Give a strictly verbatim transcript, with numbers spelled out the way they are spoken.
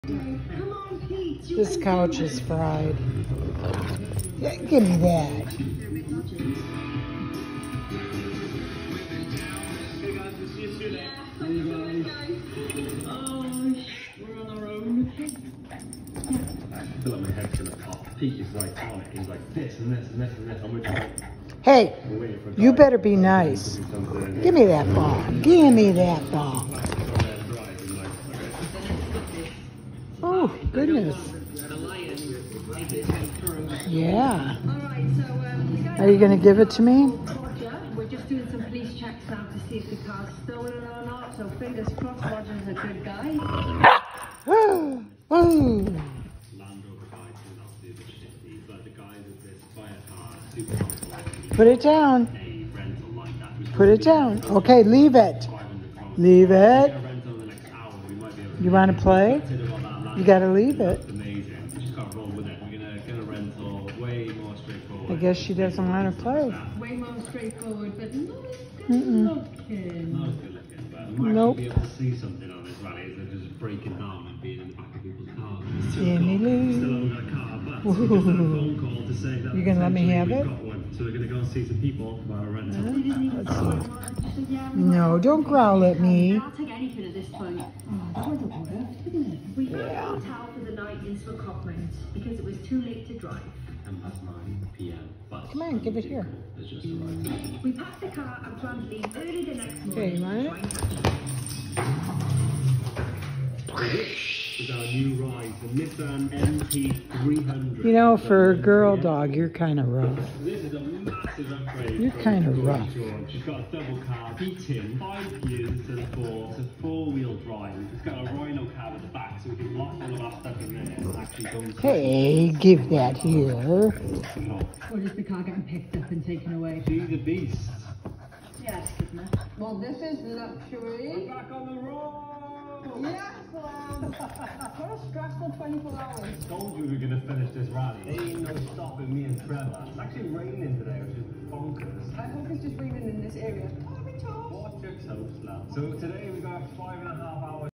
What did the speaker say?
This couch is fried. Yeah, give me that. I feel like my head's gonna pop. Pete is like on it. He's like this and this and this and this. And we're just Hey, you better be nice. Give me that ball. Give me that ball. Oh, goodness. Yeah. Are you going to give it to me? We're just doing some police checks now to see if the car's stolen or not. So fingers crossed, Roger's a good guy. Oh. Oh. Put it down. Put it down. Okay, leave it. Leave it. You want to play? You got to leave it. I guess she doesn't want to play. Way more straightforward, but not as good Mm-mm. looking. Not as good looking, but we might Nope. be able to see something on this rally. Is that just breaking down and being in the back of people's cars. Jimmy Lee. Still haven't got a car, but we just had a phone call to say that You gonna let me have we've it? got one. So we're gonna go and see some people about a rental. Let's see. No, don't growl at me. I'll take anything at this point. We found a hotel for the night in Swakopmund because it was too late to drive. And past nine p m But Come on, give it here. it's just arrived. We packed the car and planned to leave early the next morning. Okay, you want it? This is our new ride, the Nissan M T three hundred. You know, for a girl dog, you're kind of rough. This is a massive upgrade. You're from kinda George rough. George. It's got a double cab, heating, five gears instead of four. It's a four-wheel drive. It's got a Rhino cab at the back, so we can lock all of our stuff in there and actually go and Hey, give that here. Or is the car getting picked up and taken away? She's a beast. Yes, isn't it? Well, this is luxury. Back on the road. Yes, lad. What a stressful twenty-four hours. Told you we were going to finish this rally. Ain't no stopping me and Trevor. It's actually raining today, which is bonkers. I hope it's just raining in this area. Watch your toast, lad. So today we got five and a half hours